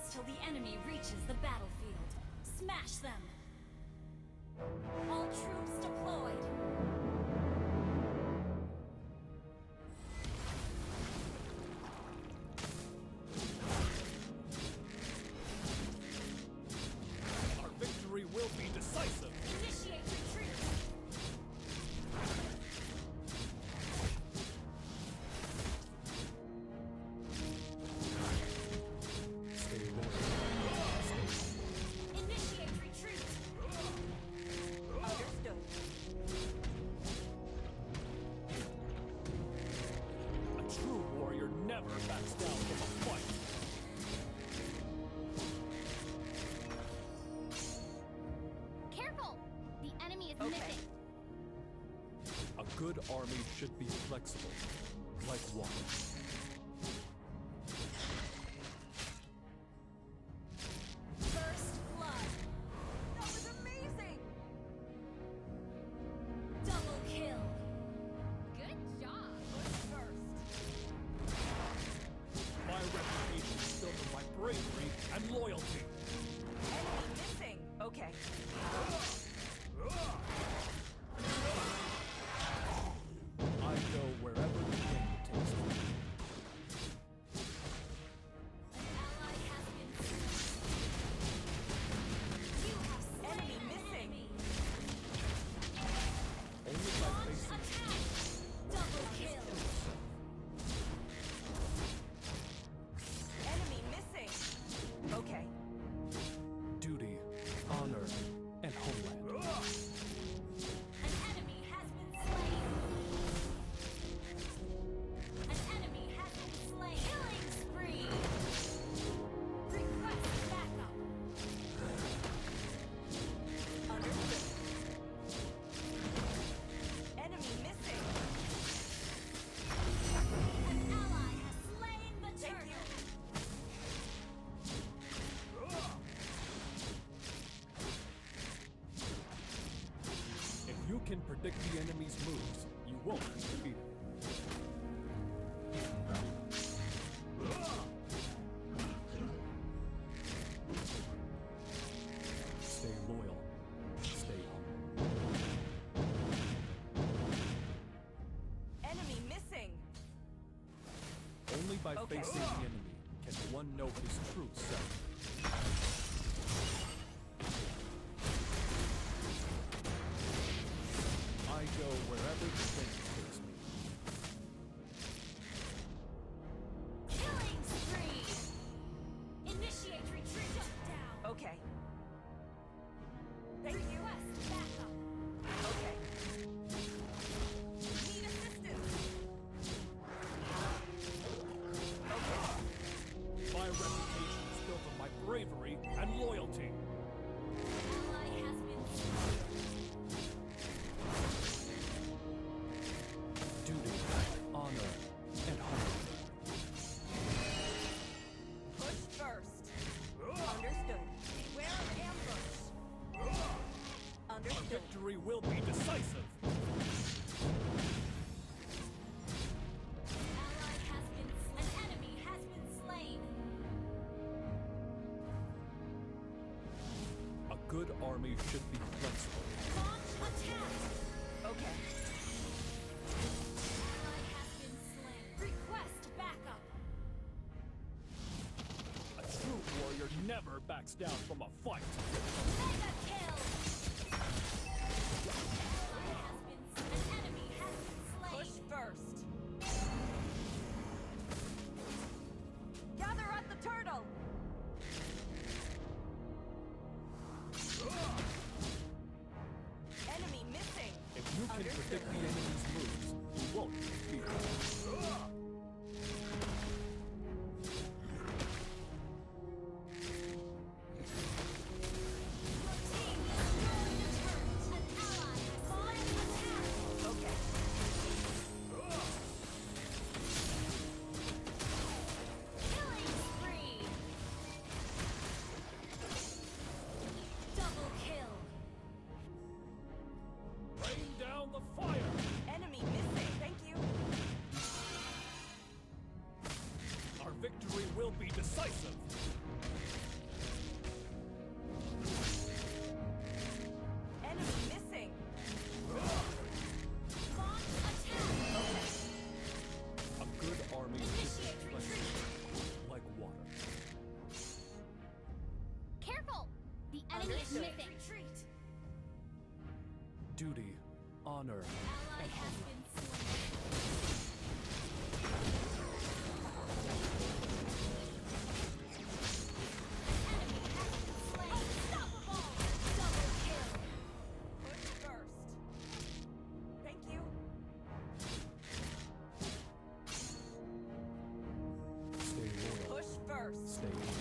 seconds till the enemy reaches the battlefield. Smash them! All troops deployed! Our victory will be decisive! Initiate retreat! Stay loyal. Initiate retreat! Understood. A true warrior never backs down from a fight! Careful! The enemy is Okay. missing. A good army should be flexible, like water. First blood! That was amazing! Double kill! Good job. First. My reputation is built on my bravery and loyalty! Enemy missing. Okay. I go wherever the wind takes me. An ally has been slain. You have slain Enemy an missing. enemy. Only by Launch facing attack! Double kill! Enemy missing. Okay. duty, honor, and homeland. An enemy has been slain! An enemy has been slain! Killing spree! Request backup! Understood. Enemy missing. An ally has slain the Thank turtle! you. If you can predict the enemy's moves, you won't be defeated. Stay loyal. Stay humble. Enemy missing. Only by Okay. facing the enemy can one know his true self. I go wherever the wind takes me. Killing spree! Initiate retreat! Shut down! Okay. Thank you. Request backup! Okay. Need assistance. Okay. My reputation is built on my bravery and loyalty. Ally has been slain. Duty, honor, and homeland. Push first. Understood. Beware of ambush. Our Understood. victory will be decisive. Ally has been slain. An enemy has been slain. A good army should be flexible. Launch attack! Okay. Ally has been slain. Request backup! A true warrior never backs down from a fight. Mega kill! Ally has been slain. An enemy has been slain. Push first. Gather at the turtle. Enemy missing. If you can Understood. predict the enemy's moves, you won't be defeated. Your team destroyed the turret. An ally has slain attack. Okay. Killing spree! Double kill! Rain down the fire! Enemy missing. Thank you. Our victory will be decisive. Duty, honor, Ally and has homeland. been slain. Enemy has been slain. Unstoppable! Double kill. Push first. Thank you. Stay loyal. Push first. Stay loyal.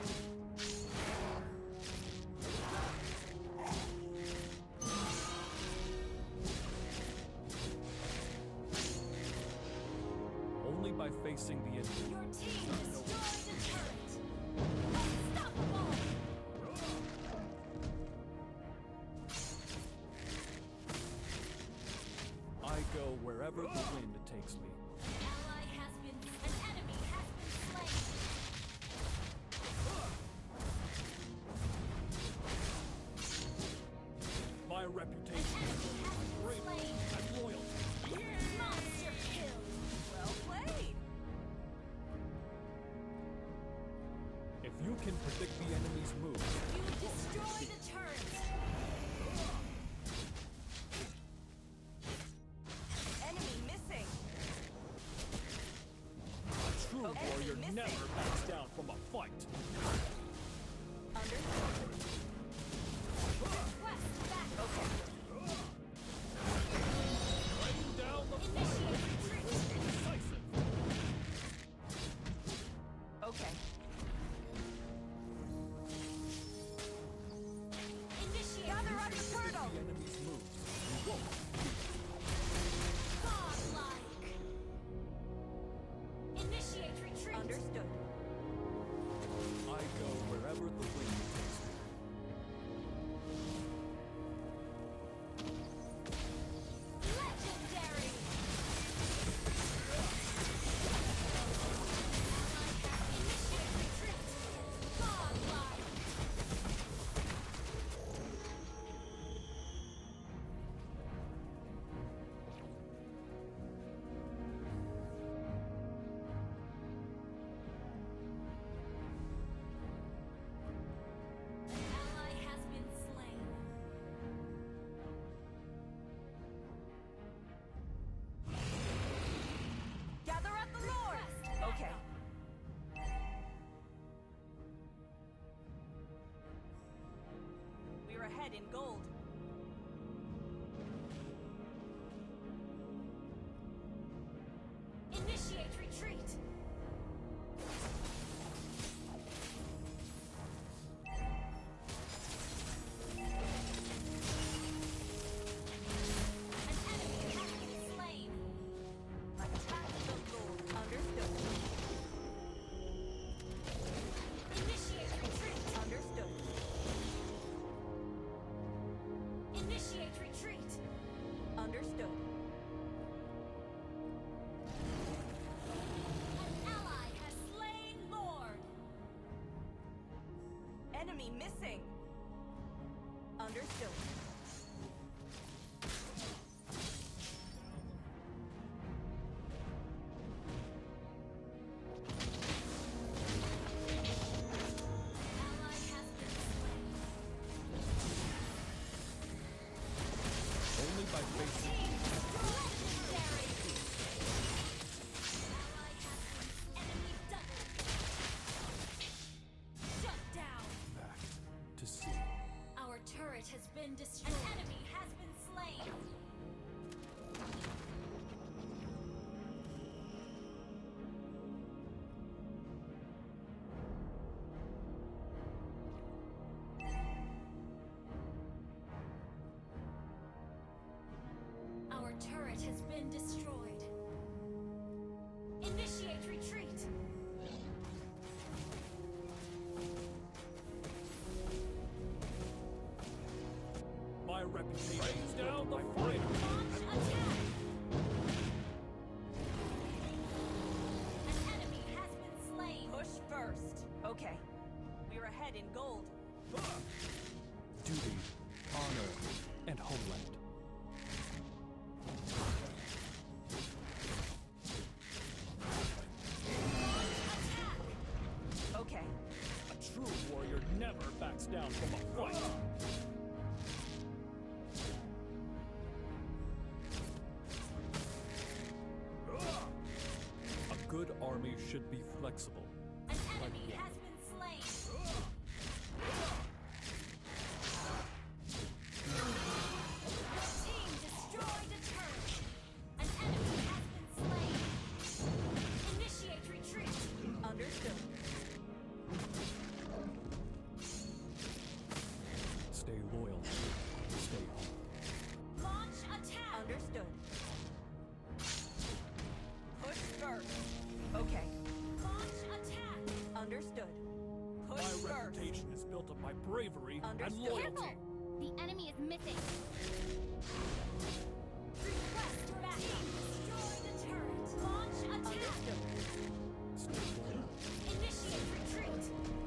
Only by facing the enemy. Your team destroyed a turret. Unstoppable! I go wherever the wind takes me. Ally has been. An enemy has been slain. My An reputation enemy has been great slain. and loyalty. Monster kill. Well played. If you can predict the enemy's moves, You destroyed a turret. Enemy missing. a true Enemy warrior missing. never backs down from a fight. Understood. Request back. Okay. Laying down the Initiate retreat. decisive. Okay. Initiate Gather up the turtle. The enemy's moves, you won't. godlike. Initiate retreat. Understood. I go wherever the wind takes me. Legendary. Initiate retreat. Godlike. An ally has been slain. Gather up the Lord. Request Okay. We're ahead in gold. Initiate retreat. An enemy has been slain. Attack the Lord. Understood. Initiate retreat. Understood. Initiate retreat. Understood. An ally has slain Lord. Enemy missing. Understood. Ally has been slain. Only by facing Team legendary. Ally has been enemy double. Shut down. back to sea. Our turret has been destroyed. An enemy has been slain. Our turret has been destroyed. Initiate retreat. My reputation Raise down the my fighter. Launch attack. An enemy has been slain. Push first. Okay. We're ahead in gold. duty, honor, and homeland. Okay. A true warrior never backs down from a fight. good army should be flexible. An enemy has been slain. Your team destroyed a turret. An enemy has been slain. Initiate retreat. Understood. Stay loyal. Stay home. Launch attack. Understood. Push first. Okay. Launch attack. Understood. Push My first. reputation is built on my bravery and Understood. loyalty. Careful! The enemy is missing. Request back. Team destroyed a turret. Launch attack. Understood. Stay loyal. Initiate retreat.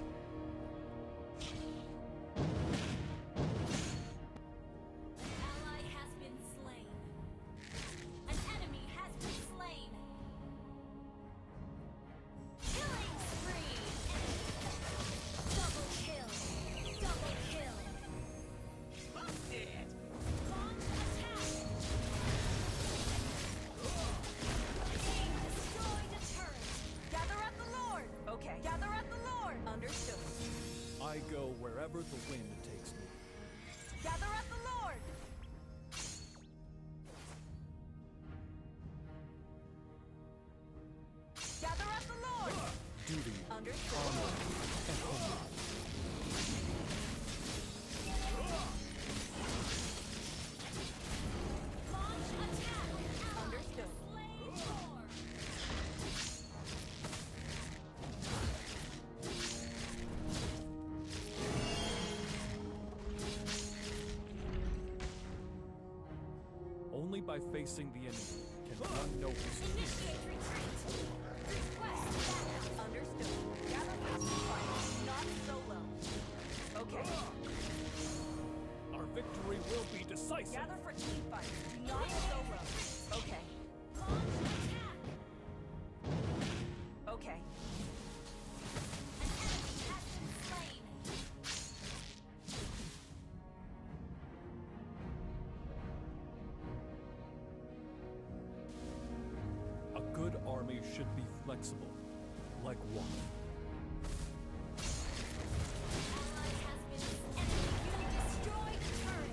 Ally has been slain. An enemy has been slain. Killing spree. Double kill. Double kill. Busted. Launch attack. Team destroyed a turret. Gather at the Lord. Okay. Gather at the Lord. Understood. I go wherever the wind takes me. Gather at the Lord. Gather at the Lord. Duty, Understood. honor, and honor. Launch attack. Ally Understood. slain more. Only by facing the enemy can one know his true Initiate self. retreat. Request backup. Understood. Gather for team fight, not solo. Okay. Our victory will be decisive. Gather for team fight, not solo. Okay. Launch attack. Okay. An enemy has been slain. A good army should be flexible, like water. Ally has been enemy. You destroyed a turret.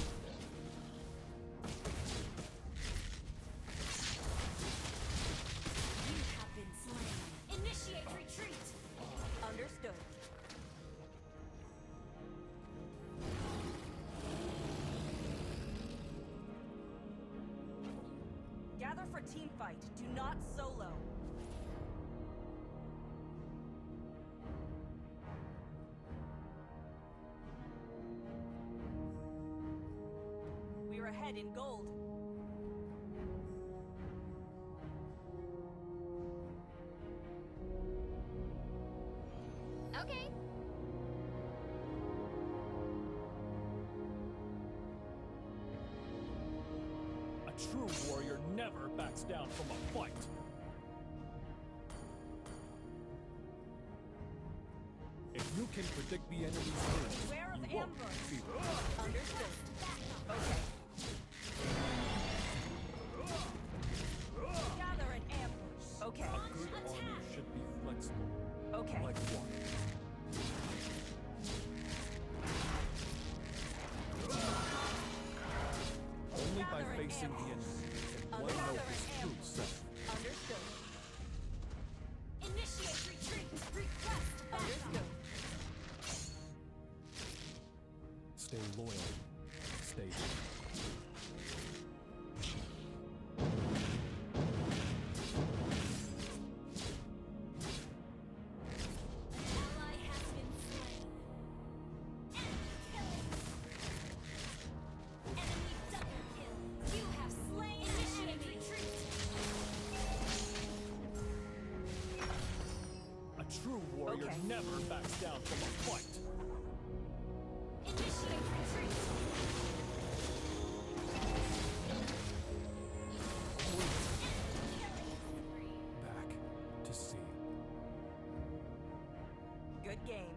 You have been slain. Initiate retreat. Understood. Gather for team fight, do not solo. We're ahead in gold. Okay. A true warrior never backs down from a fight. If you can predict the enemy's moves, Beware of you won't ambush. defeat them. Understood. Backup. Okay. Gather an ambush. Okay. A good army should be flexible, Okay. like water. Only by Gather an facing the ambush. enemy can one Gather know an his true ambush. self. Understood. Initiate retreat. Request backup. Understood. Stay loyal. Stay home. Ally has been slain. Enemy killing. Enemy double kill. You have slain. Initiate retreat. A true warrior Okay. never backs down from a fight. Initiate retreat. Back to sea. Good game.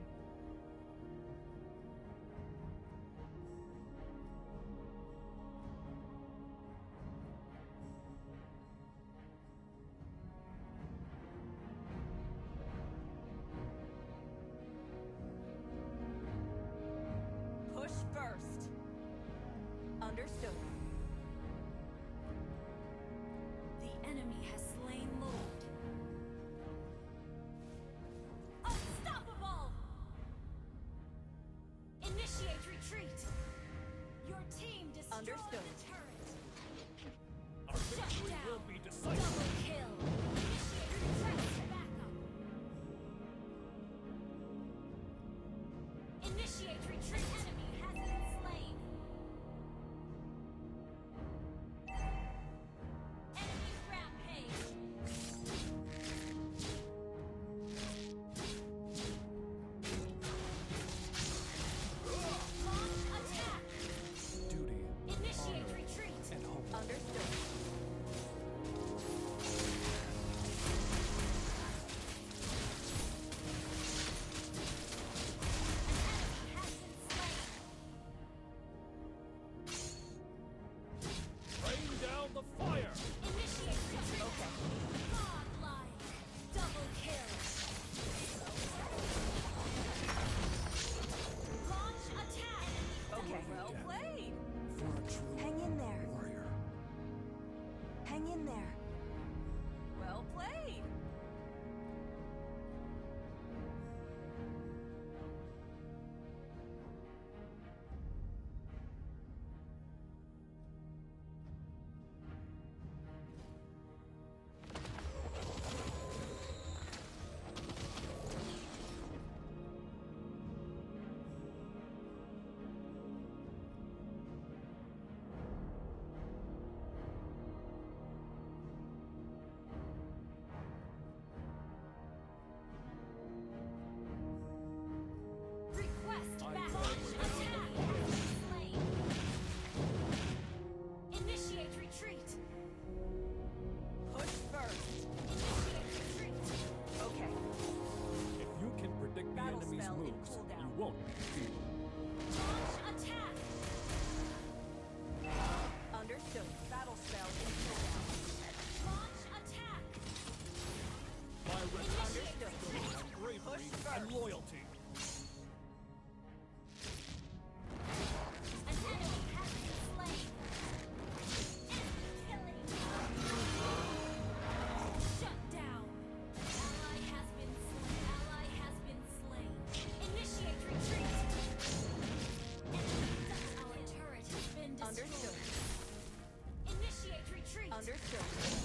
Understood.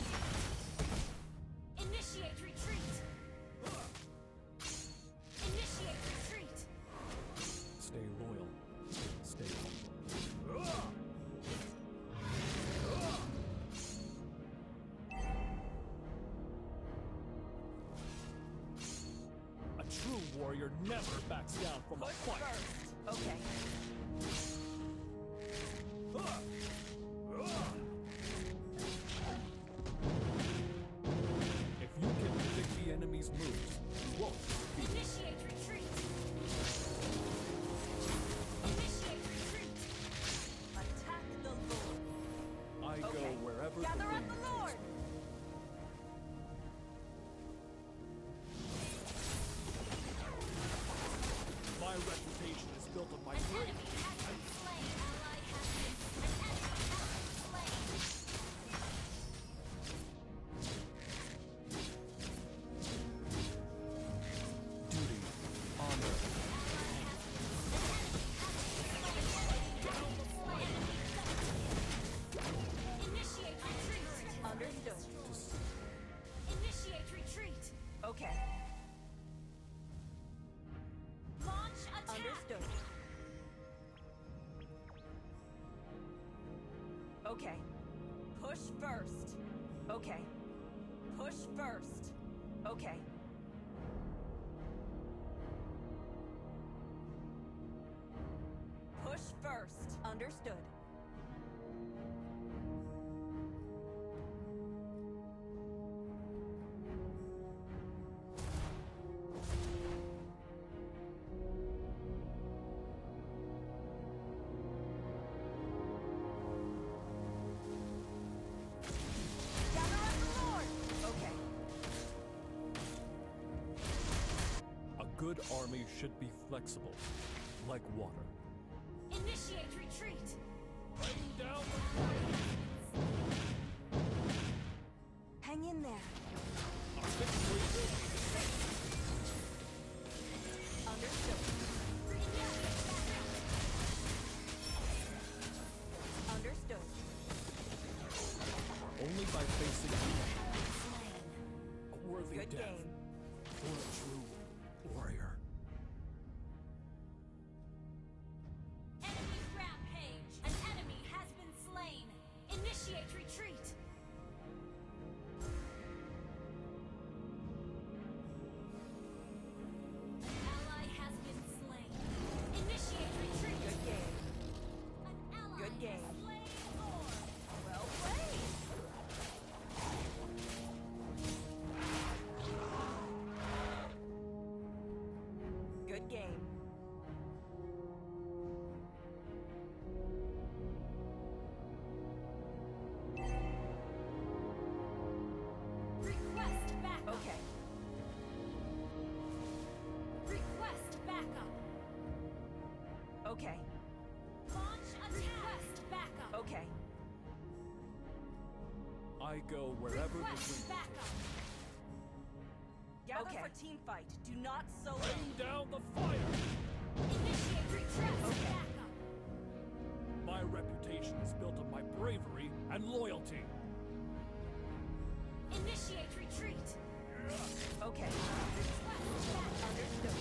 Initiate retreat. Initiate retreat. Stay loyal. Stay humble. A true warrior never backs down from a Push fight. first. Okay. If you can predict the enemy's moves, you won't defeat. Initiate retreat. Initiate retreat. Attack the Lord. I go Okay. wherever Gather the up wind the takes Lord. me. My reputation is built on my An bravery. enemy has been slain. Ally has been. An enemy has been slain. Duty, honor, Initiate retreat. Understood. Initiate retreat. Okay. Launch attack. Understood. Okay. Push first. Okay. Push first. Okay. Push first. Understood. Gather up the Lord. Okay. a good army should be flexible, like water. Initiate retreat. Rain down Hang in there. our victory will be Understood. Understood. only by facing a worthy Good death game. for a true warrior. Enemy rampage. An enemy has been slain. Initiate retreat. An ally has been slain. Initiate retreat. Good game. An ally Good game. has slain Lord. Well played. Good game. Request backup. Okay. Request backup. Okay. Launch attack. Request backup. Okay. I go wherever the Request wind backup. Gather Okay. for team fight. Do not solo. rain down the fire. Initiate request Okay. backup. My reputation is built on my bravery and loyalty. Initiate retreat. Okay. Request backup. Understood.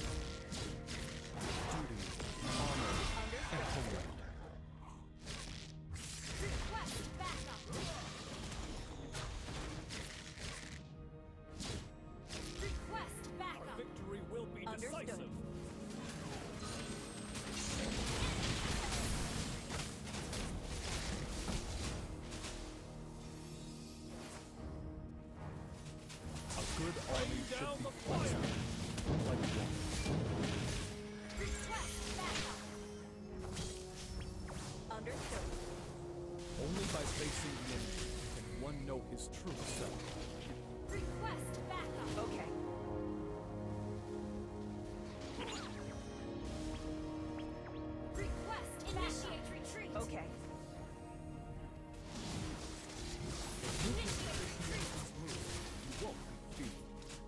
Duty, honor, and Understood. command. Request backup. Request Our backup. victory will be Understood. decisive. A good army should be flexible, like water. Request backup. Understood. Only by facing the enemy can one know his true self. Request backup. Okay. Request initiate retreat. Okay. Initiate retreat. You won't be defeated.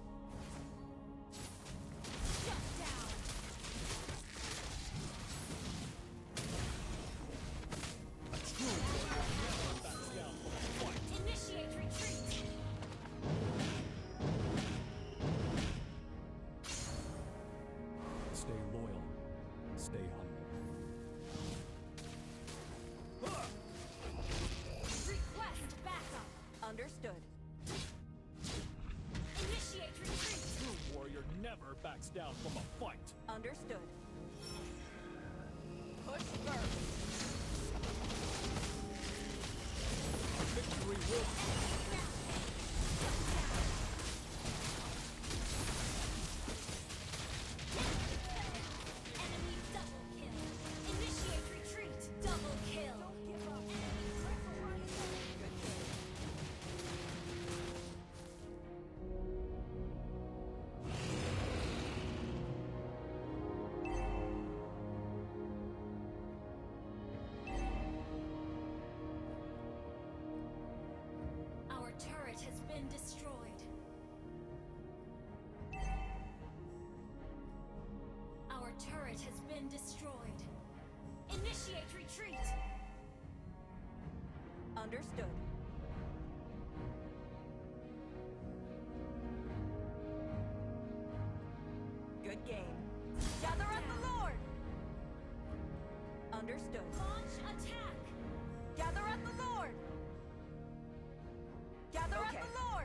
Shut down. A true warrior never backs down from a fight. stay humble. Request backup. Understood. Initiate retreat. True warrior never backs down from a fight. Understood. Push first. Victory will Enemy double kill. Initiate retreat. Double kill. Our turret has been destroyed. Our turret has been destroyed. Initiate retreat. Understood. Good game. Gather at the Lord! Understood. Launch attack. Gather at the Lord! Gather at the Lord!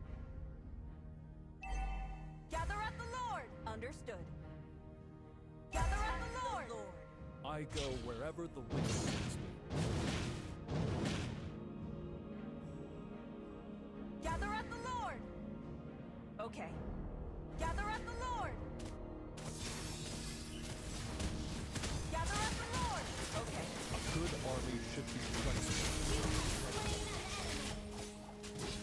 Gather at the Lord! Understood. Gather at the Lord! I go wherever the wind takes me. Gather at the Lord! Okay. Gather at the Lord! Gather at the Lord! Okay. A good army should be flexible. You have slain an enemy.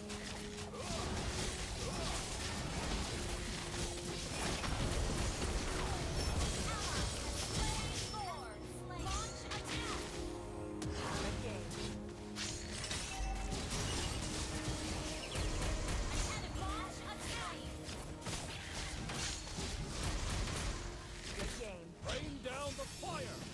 Launch attack. Good game. Launch attack. Good game. Rain down the fire!